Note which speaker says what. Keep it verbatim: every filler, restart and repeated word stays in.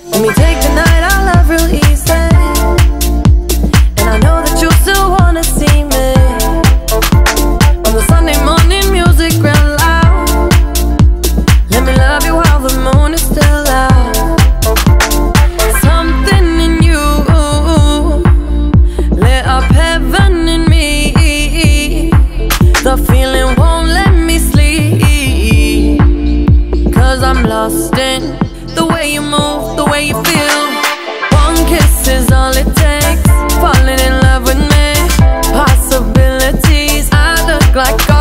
Speaker 1: Let me take the night, I love real easy, and I know that you still wanna see me. On the Sunday morning, music real loud. Let me love you while the moon is still out. Something in you lit up heaven in me. The feeling won't let me sleep, 'cause I'm lost in the way you move, the way you feel. One kiss is all it takes, falling in love with me. Possibilities, I look like